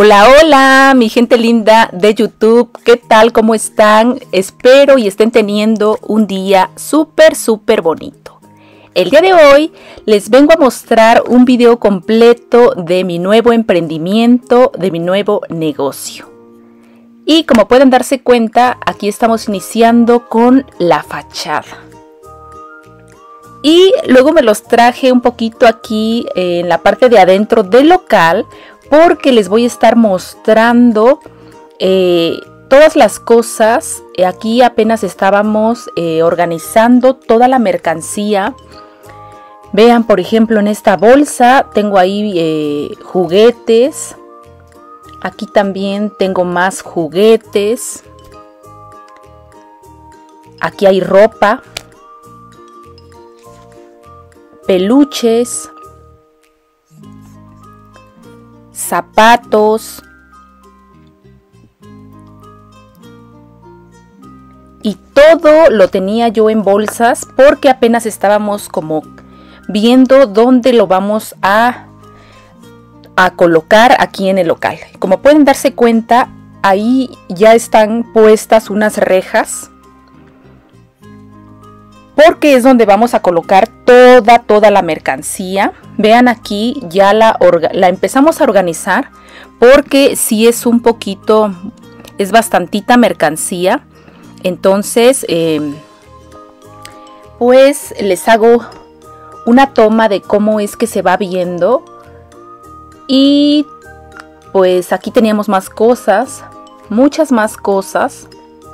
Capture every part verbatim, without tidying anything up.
Hola, hola, mi gente linda de YouTube, ¿qué tal? ¿Cómo están? Espero y estén teniendo un día súper, súper bonito. El día de hoy les vengo a mostrar un video completo de mi nuevo emprendimiento, de mi nuevo negocio. Y como pueden darse cuenta, aquí estamos iniciando con la fachada. Y luego me los traje un poquito aquí en la parte de adentro del local, porque les voy a estar mostrando eh, todas las cosas. Aquí apenas estábamos eh, organizando toda la mercancía. Vean, por ejemplo, en esta bolsa tengo ahí eh, juguetes. Aquí también tengo más juguetes. Aquí hay ropa, peluches, zapatos y todo lo tenía yo en bolsas porque apenas estábamos como viendo dónde lo vamos a, a colocar aquí en el local. Como pueden darse cuenta, ahí ya están puestas unas rejas porque es donde vamos a colocar toda, toda la mercancía. Vean aquí, ya la, la empezamos a organizar porque sí es un poquito, es bastantita mercancía. Entonces, eh, pues les hago una toma de cómo es que se va viendo. Y pues aquí teníamos más cosas, muchas más cosas.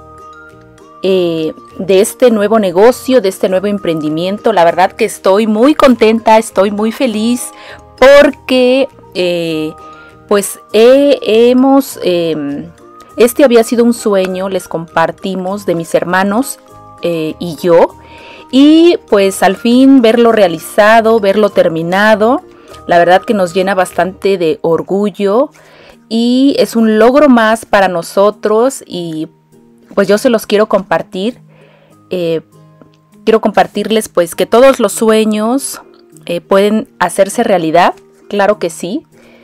Eh, de este nuevo negocio, de este nuevo emprendimiento. La verdad que estoy muy contenta, estoy muy feliz porque eh, pues eh, hemos eh, este había sido un sueño, les compartimos, de mis hermanos eh, y yo, y pues al fin verlo realizado, verlo terminado, la verdad que nos llena bastante de orgullo y es un logro más para nosotros. Y pues yo se los quiero compartir. Eh, quiero compartirles pues que todos los sueños eh, pueden hacerse realidad. Claro que sí.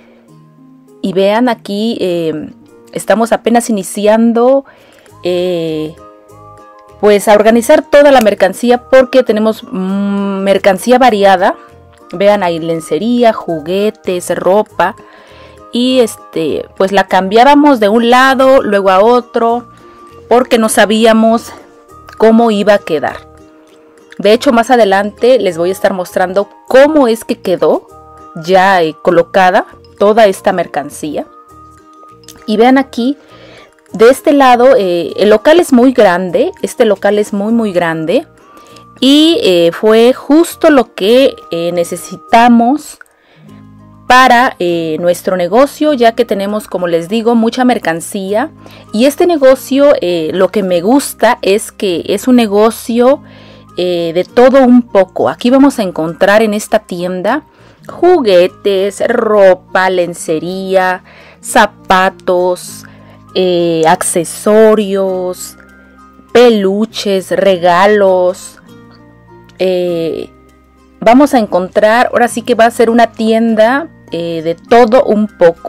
Y vean aquí, eh, estamos apenas iniciando eh, pues a organizar toda la mercancía porque tenemos mmm, mercancía variada. Vean ahí lencería, juguetes, ropa. Y este pues la cambiábamos de un lado, luego a otro, porque no sabíamos cómo iba a quedar. De hecho, más adelante les voy a estar mostrando cómo es que quedó ya eh, colocada toda esta mercancía. Y vean aquí, de este lado, eh, el local es muy grande. Este local es muy, muy grande. Y eh, fue justo lo que eh, necesitamos para eh, nuestro negocio, ya que tenemos, como les digo, mucha mercancía. Y este negocio, eh, lo que me gusta es que es un negocio eh, de todo un poco. Aquí vamos a encontrar en esta tienda juguetes, ropa, lencería, zapatos, eh, accesorios, peluches, regalos. Eh, vamos a encontrar, ahora sí que va a ser una tienda Eh, de todo un poco.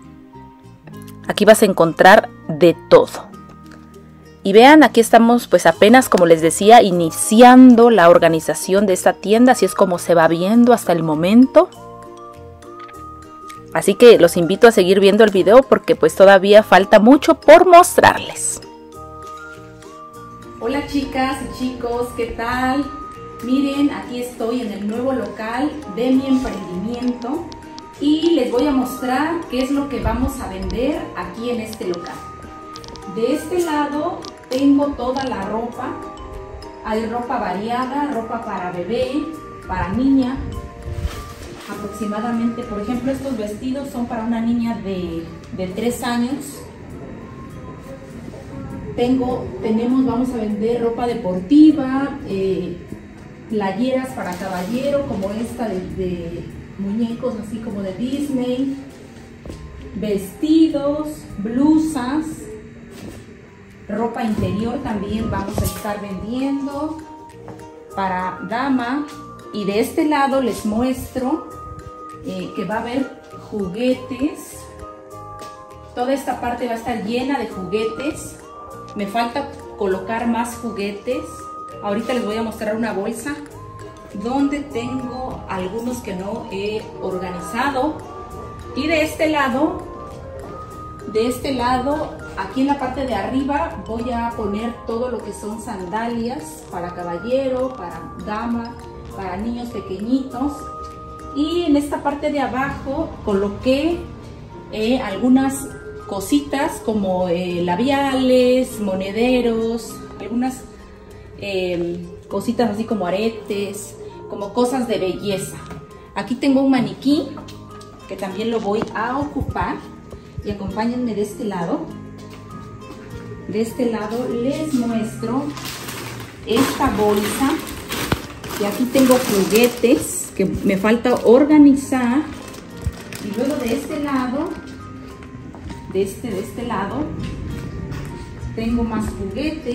Aquí vas a encontrar de todo. Y vean, aquí estamos pues apenas, como les decía, iniciando la organización de esta tienda. Así es como se va viendo hasta el momento. Así que los invito a seguir viendo el video porque pues todavía falta mucho por mostrarles. Hola chicas y chicos, ¿qué tal? Miren, aquí estoy en el nuevo local de mi emprendimiento. Y les voy a mostrar qué es lo que vamos a vender aquí en este local. De este lado tengo toda la ropa. Hay ropa variada, ropa para bebé, para niña. Aproximadamente, por ejemplo, estos vestidos son para una niña de, de tres años. Tengo, tenemos, vamos a vender ropa deportiva, eh, playeras para caballero, como esta de... de muñecos así como de Disney, vestidos, blusas, ropa interior también vamos a estar vendiendo para dama. Y de este lado les muestro eh, que va a haber juguetes Toda esta parte va a estar llena de juguetes. Me falta colocar más juguetes. Ahorita les voy a mostrar una bolsa donde tengo algunos que no he organizado. Y de este lado, de este lado, aquí en la parte de arriba voy a poner todo lo que son sandalias para caballero, para dama, para niños pequeñitos. Y en esta parte de abajo coloqué eh, algunas cositas como eh, labiales, monederos, algunas eh, cositas así como aretes, como cosas de belleza. Aquí tengo un maniquí que también lo voy a ocupar y acompáñenme de este lado. De este lado les muestro esta bolsa y aquí tengo juguetes que me falta organizar. Y luego de este lado, de este, de este lado, tengo más juguetes,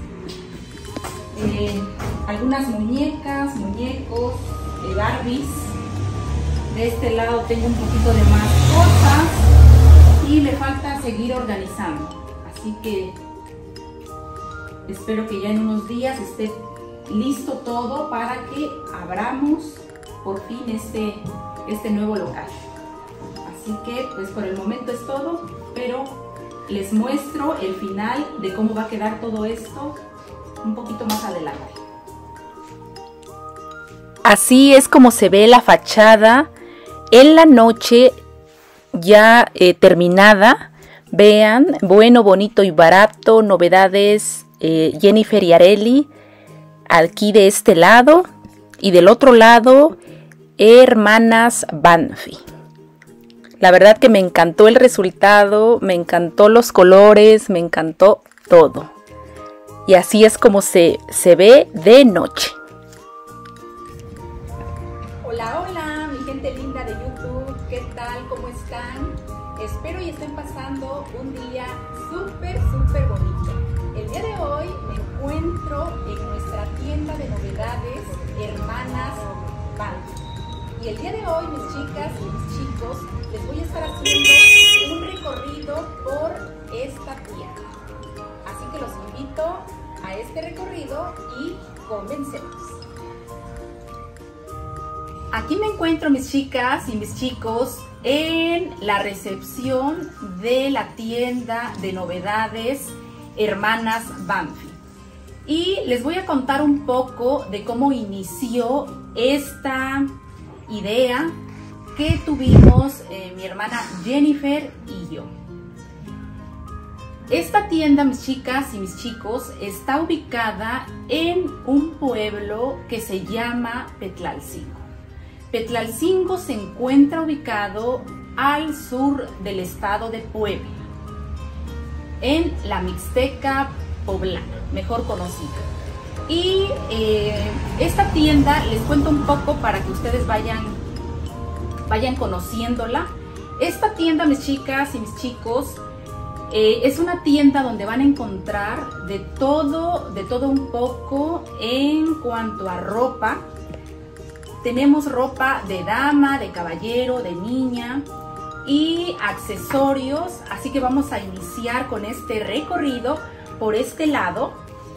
eh, algunas muñecas, muñecos, eh, Barbies. De este lado tengo un poquito de más cosas y me falta seguir organizando. Así que espero que ya en unos días esté listo todo para que abramos por fin este, este nuevo local. Así que pues por el momento es todo, pero les muestro el final de cómo va a quedar todo esto un poquito más adelante. Así es como se ve la fachada en la noche ya eh, terminada. Vean, bueno, bonito y barato, novedades eh, Jennifer y Arely, aquí de este lado, y del otro lado Hermanas Banfi. La verdad que me encantó el resultado, me encantó los colores, me encantó todo. Y así es como se, se ve de noche. Hola, hola, mi gente linda de YouTube, ¿qué tal? ¿Cómo están? Espero y estén pasando un día súper, súper bonito. El día de hoy me encuentro en nuestra tienda de novedades Hermanas Banfi. Y el día de hoy, mis chicas y mis chicos, les voy a estar haciendo un recorrido por esta tienda. Así que los invito a este recorrido y comencemos. Aquí me encuentro, mis chicas y mis chicos, en la recepción de la tienda de novedades Hermanas Banfi. Y les voy a contar un poco de cómo inició esta idea que tuvimos eh, mi hermana Jennifer y yo. Esta tienda, mis chicas y mis chicos, está ubicada en un pueblo que se llama Petlalcingo. Petlalcingo se encuentra ubicado al sur del estado de Puebla, en la Mixteca poblana, mejor conocida. Y eh, esta tienda, les cuento un poco para que ustedes vayan, vayan conociéndola. Esta tienda, mis chicas y mis chicos, eh, es una tienda donde van a encontrar de todo, de todo un poco en cuanto a ropa. Tenemos ropa de dama, de caballero, de niña y accesorios. Así que vamos a iniciar con este recorrido por este lado.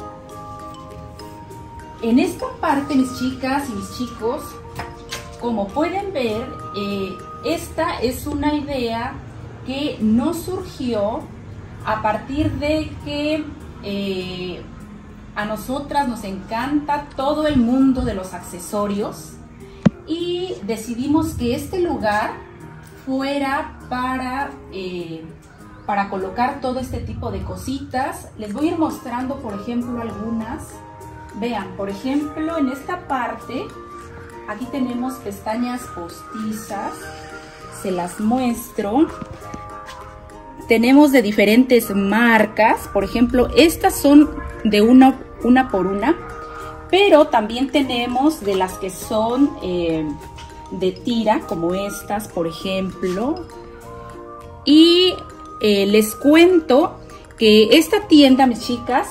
En esta parte, mis chicas y mis chicos, como pueden ver, eh, esta es una idea que nos surgió a partir de que eh, a nosotras nos encanta todo el mundo de los accesorios y decidimos que este lugar fuera para, eh, para colocar todo este tipo de cositas. Les voy a ir mostrando, por ejemplo, algunas. Vean, por ejemplo, en esta parte, aquí tenemos pestañas postizas, se las muestro. Tenemos de diferentes marcas, por ejemplo, estas son de una, una por una, pero también tenemos de las que son eh, de tira, como estas, por ejemplo. Y eh, les cuento que esta tienda, mis chicas,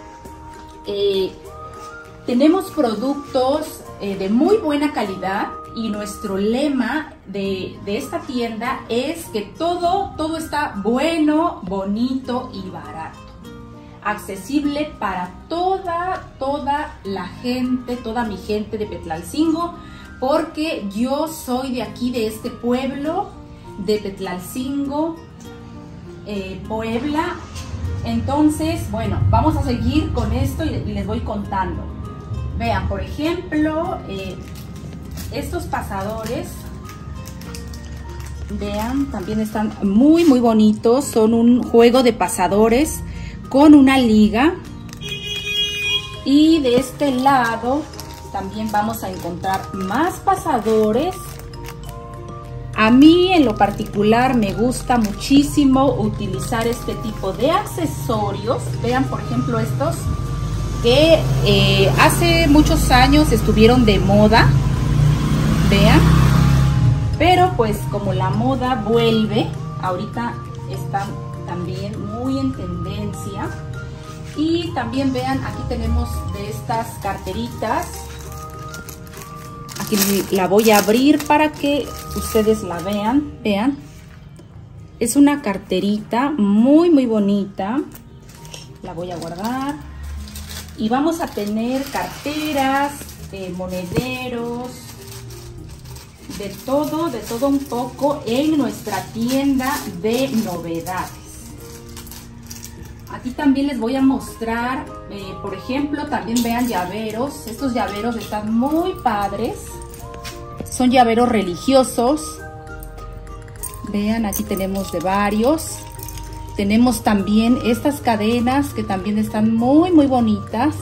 eh, tenemos productos eh, de muy buena calidad y nuestro lema de, de esta tienda es que todo, todo está bueno, bonito y barato. Accesible para toda, toda la gente, toda mi gente de Petlalcingo, porque yo soy de aquí, de este pueblo, de Petlalcingo, eh, Puebla. Entonces, bueno, vamos a seguir con esto y, y les voy contando. Vean, por ejemplo, eh, estos pasadores, vean, también están muy, muy bonitos. Son un juego de pasadores con una liga. Y de este lado también vamos a encontrar más pasadores. A mí en lo particular me gusta muchísimo utilizar este tipo de accesorios. Vean, por ejemplo, estos que eh, hace muchos años estuvieron de moda. Vean, pero pues como la moda vuelve, ahorita están también muy en tendencia. Y también vean, aquí tenemos de estas carteritas. Aquí la voy a abrir para que ustedes la vean. Vean, es una carterita muy muy bonita. La voy a guardar. Y vamos a tener carteras, eh, monederos, de todo, de todo un poco en nuestra tienda de novedades. Aquí también les voy a mostrar, eh, por ejemplo, también vean llaveros. Estos llaveros están muy padres. Son llaveros religiosos. Vean, aquí tenemos de varios. Tenemos también estas cadenas que también están muy, muy bonitas.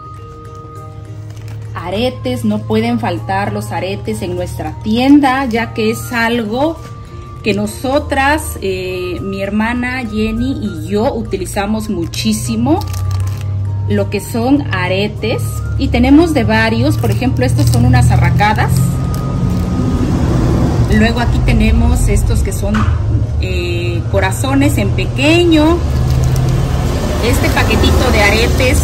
Aretes, no pueden faltar los aretes en nuestra tienda, ya que es algo que nosotras, eh, mi hermana Jenny y yo utilizamos muchísimo, lo que son aretes. Y tenemos de varios, por ejemplo, estos son unas arracadas. Luego aquí tenemos estos que son eh, corazones en pequeño. Este paquetito de aretes,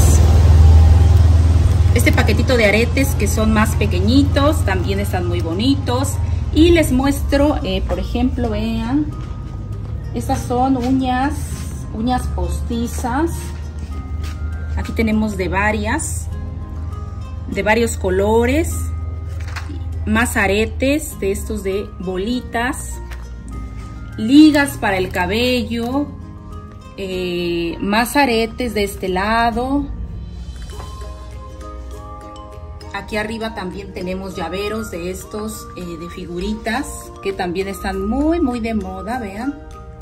este paquetito de aretes que son más pequeñitos, también están muy bonitos. Y les muestro, eh, por ejemplo, vean, estas son uñas, uñas postizas. Aquí tenemos de varias, de varios colores. Más aretes de estos de bolitas, ligas para el cabello, eh, más aretes de este lado. Aquí arriba también tenemos llaveros de estos eh, de figuritas que también están muy muy de moda, vean.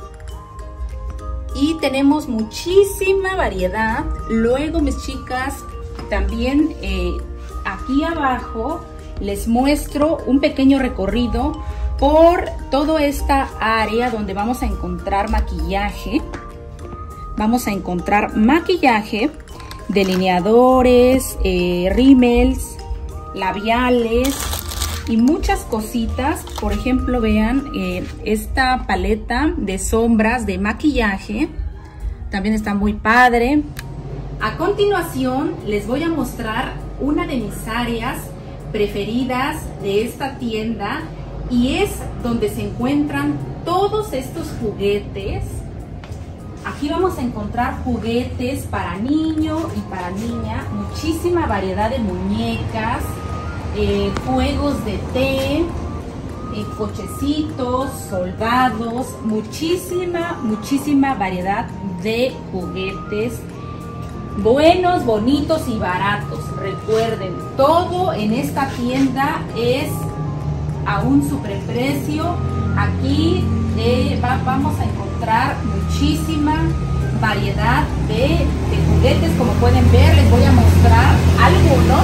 Y tenemos muchísima variedad. Luego, mis chicas, también eh, aquí abajo les muestro un pequeño recorrido por toda esta área donde vamos a encontrar maquillaje. Vamos a encontrar maquillaje, delineadores, eh, rímels, labiales y muchas cositas. Por ejemplo, vean eh, esta paleta de sombras de maquillaje. También está muy padre. A continuación les voy a mostrar una de mis áreas preferidas de esta tienda, y es donde se encuentran todos estos juguetes. Aquí vamos a encontrar juguetes para niño y para niña, muchísima variedad de muñecas, eh, juegos de té, eh, cochecitos, soldados, muchísima, muchísima variedad de juguetes. Buenos, bonitos y baratos. Recuerden, todo en esta tienda es a un superprecio. Aquí eh, va, vamos a encontrar muchísima variedad de, de juguetes. Como pueden ver, les voy a mostrar algunos.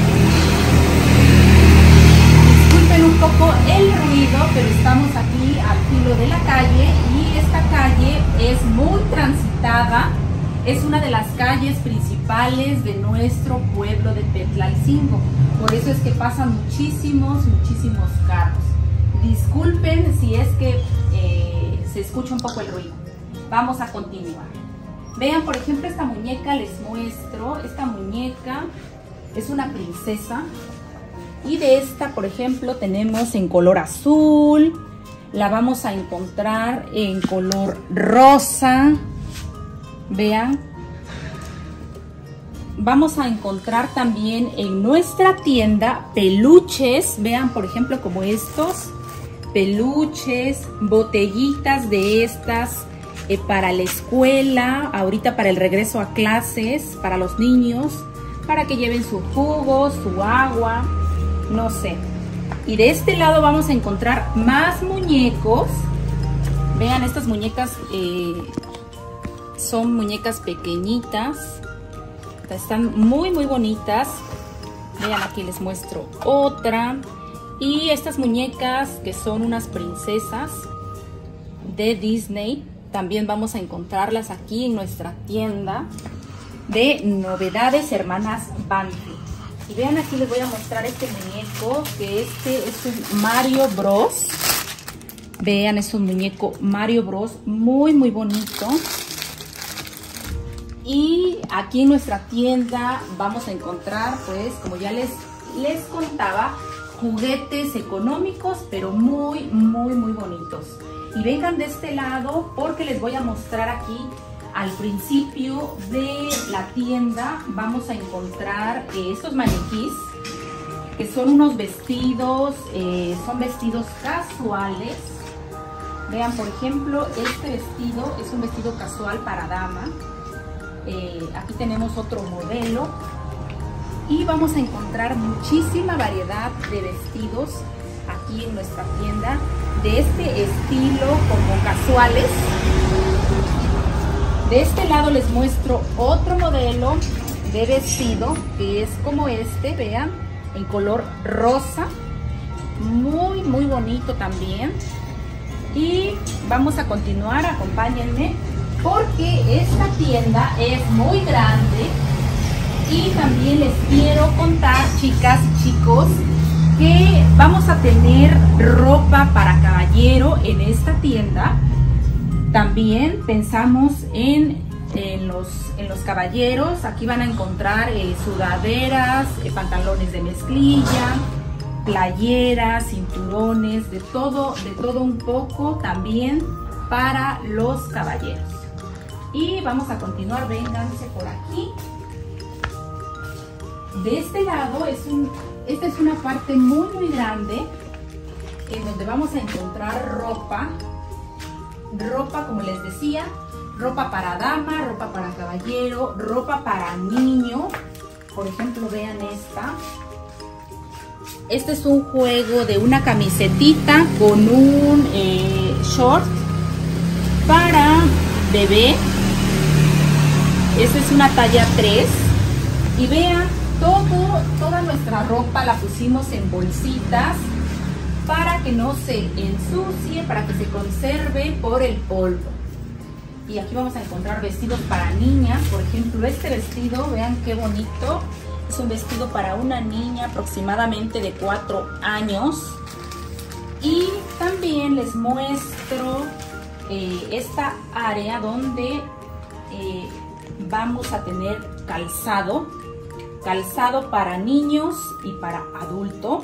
Disculpen un poco el ruido, pero estamos aquí al filo de la calle y esta calle es muy transitada. Es una de las calles principales de nuestro pueblo de Petlalcingo. Por eso es que pasan muchísimos, muchísimos carros. Disculpen si es que eh, se escucha un poco el ruido. Vamos a continuar. Vean, por ejemplo, esta muñeca les muestro. Esta muñeca es una princesa. Y de esta, por ejemplo, tenemos en color azul. La vamos a encontrar en color rosa. Vean. Vamos a encontrar también en nuestra tienda peluches. Vean, por ejemplo, como estos. Peluches, botellitas de estas eh, para la escuela. Ahorita para el regreso a clases, para los niños. Para que lleven su jugo, su agua. No sé. Y de este lado vamos a encontrar más muñecos. Vean, estas muñecas eh, son muñecas pequeñitas. Están muy muy bonitas. Vean, aquí les muestro otra. Y estas muñecas que son unas princesas de Disney. También vamos a encontrarlas aquí en nuestra tienda de Novedades Hermanas Banfi. Y vean, aquí les voy a mostrar este muñeco, que este es un Mario Bros. Vean, es un muñeco Mario Bros. Muy, muy bonito. Y aquí en nuestra tienda vamos a encontrar, pues, como ya les, les contaba, juguetes económicos, pero muy, muy, muy bonitos. Y vengan de este lado porque les voy a mostrar aquí. Al principio de la tienda vamos a encontrar eh, estos maniquís, que son unos vestidos, eh, son vestidos casuales. Vean, por ejemplo, este vestido es un vestido casual para dama. Eh, aquí tenemos otro modelo y vamos a encontrar muchísima variedad de vestidos aquí en nuestra tienda de este estilo como casuales. De este lado les muestro otro modelo de vestido que es como este, vean, en color rosa, muy muy bonito también. Y vamos a continuar, acompáñenme, porque esta tienda es muy grande. Y también les quiero contar, chicas y chicos, que vamos a tener ropa para caballero en esta tienda. También pensamos en, en, los, en los caballeros. Aquí van a encontrar eh, sudaderas, eh, pantalones de mezclilla, playeras, cinturones, de todo, de todo un poco también para los caballeros. Y vamos a continuar, vénganse por aquí. De este lado, es un, esta es una parte muy muy grande en donde vamos a encontrar ropa. Ropa, como les decía, ropa para dama, ropa para caballero, ropa para niño. Por ejemplo, vean esta. Este es un juego de una camisetita con un eh, short para bebé. Esta es una talla tres. Y vean, todo, toda nuestra ropa la pusimos en bolsitas para que no se ensucie, para que se conserve por el polvo. Y aquí vamos a encontrar vestidos para niñas. Por ejemplo, este vestido, vean qué bonito. Es un vestido para una niña aproximadamente de cuatro años. Y también les muestro eh, esta área donde eh, vamos a tener calzado. Calzado para niños y para adulto.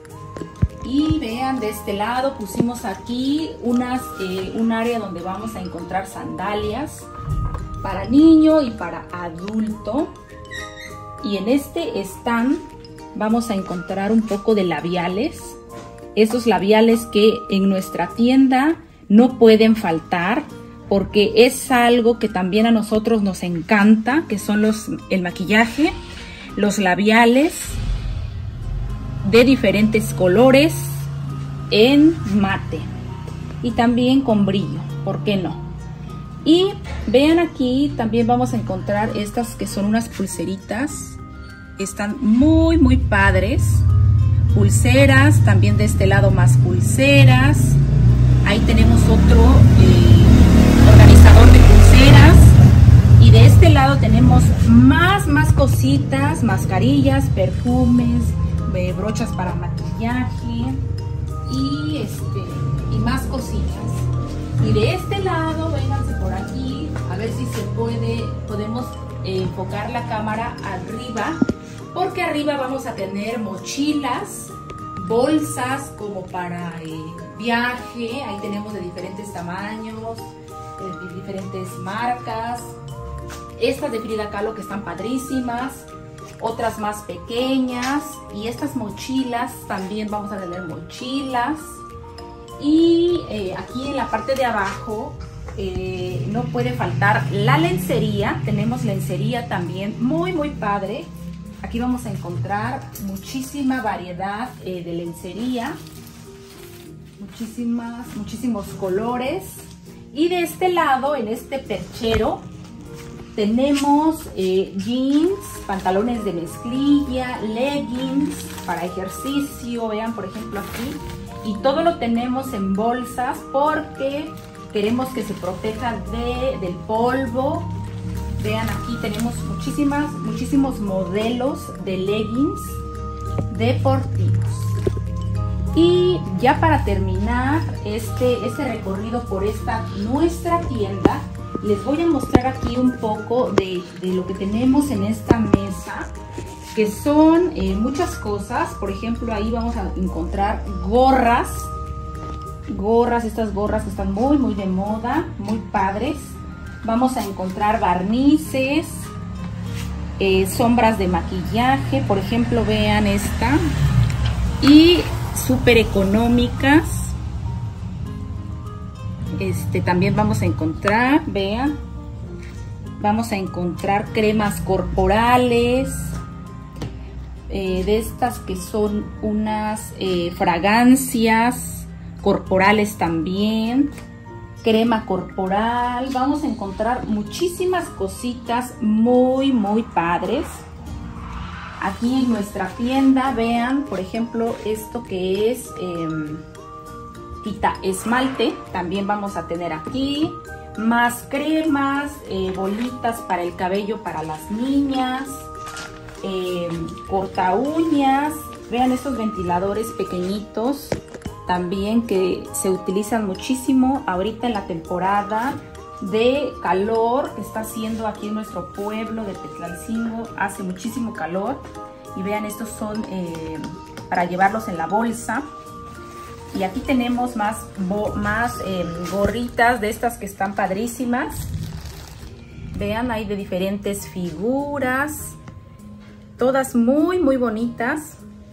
Y vean, de este lado pusimos aquí unas, eh, un área donde vamos a encontrar sandalias para niño y para adulto. Y en este stand vamos a encontrar un poco de labiales. Estos labiales que en nuestra tienda no pueden faltar, porque es algo que también a nosotros nos encanta, que son los, el maquillaje, los labiales de diferentes colores en mate y también con brillo, ¿por qué no? Y vean, aquí también vamos a encontrar estas que son unas pulseritas. Están muy muy padres. Pulseras, también de este lado más pulseras. Ahí tenemos otro eh, organizador de pulseras. Y de este lado tenemos más, más cositas, mascarillas, perfumes, eh, brochas para maquillaje y, este, y más cositas. Y de este lado, vénganse por aquí, a ver si se puede, podemos eh, enfocar la cámara arriba. porque arriba vamos a tener mochilas, bolsas como para eh, viaje. Ahí tenemos de diferentes tamaños, de diferentes marcas. Estas de Frida Kahlo que están padrísimas, otras más pequeñas, y estas mochilas también vamos a tener mochilas. Y eh, aquí en la parte de abajo eh, no puede faltar la lencería. Tenemos lencería también muy muy padre. Aquí vamos a encontrar muchísima variedad eh, de lencería, muchísimas, muchísimos colores. Y de este lado, en este perchero, tenemos eh, jeans, pantalones de mezclilla, leggings para ejercicio. Vean, por ejemplo, aquí. Y todo lo tenemos en bolsas porque queremos que se proteja de, del polvo. Vean, aquí tenemos muchísimas, muchísimos modelos de leggings deportivos. Y ya para terminar este, este recorrido por esta nuestra tienda, les voy a mostrar aquí un poco de, de lo que tenemos en esta mesa, que son eh, muchas cosas. Por ejemplo, ahí vamos a encontrar gorras, gorras, estas gorras que están muy, muy de moda, muy padres. Vamos a encontrar barnices, eh, sombras de maquillaje, por ejemplo, vean esta, y súper económicas. Este, también vamos a encontrar, vean, vamos a encontrar cremas corporales, eh, de estas que son unas eh, fragancias corporales también. Crema corporal, vamos a encontrar muchísimas cositas muy muy padres aquí en nuestra tienda. Vean, por ejemplo, esto que es eh, quita esmalte, también vamos a tener aquí más cremas, eh, bolitas para el cabello para las niñas, eh, corta uñas. Vean estos ventiladores pequeñitos también que se utilizan muchísimo ahorita en la temporada de calor que está haciendo aquí en nuestro pueblo de Petlalcingo. Hace muchísimo calor. Y vean, estos son eh, para llevarlos en la bolsa. Y aquí tenemos más, más eh, gorritas de estas que están padrísimas. Vean, hay de diferentes figuras, todas muy muy bonitas.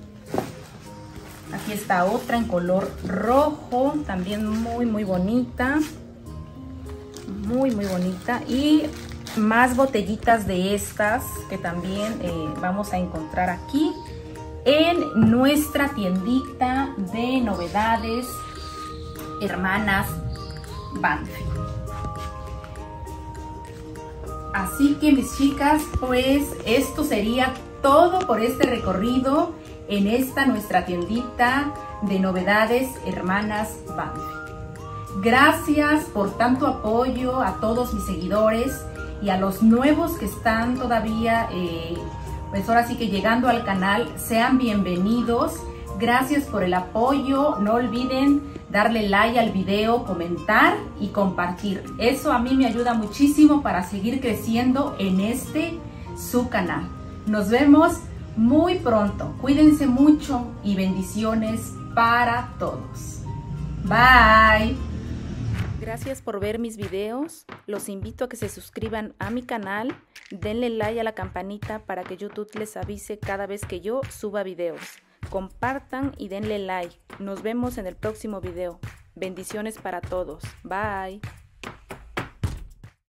Aquí está otra en color rojo, también muy muy bonita, muy muy bonita. Y más botellitas de estas que también eh, vamos a encontrar aquí en nuestra tiendita de novedades Hermanas Banfi. Así que, mis chicas, pues esto sería todo por este recorrido en esta nuestra tiendita de novedades Hermanas Banfi. Gracias por tanto apoyo a todos mis seguidores y a los nuevos que están todavía, eh, pues ahora sí que llegando al canal. Sean bienvenidos. Gracias por el apoyo. No olviden darle like al video, comentar y compartir. Eso a mí me ayuda muchísimo para seguir creciendo en este su canal. Nos vemos muy pronto. Cuídense mucho y bendiciones para todos. Bye. Gracias por ver mis videos. Los invito a que se suscriban a mi canal. Denle like a la campanita para que YouTube les avise cada vez que yo suba videos. Compartan y denle like. Nos vemos en el próximo video. Bendiciones para todos. Bye.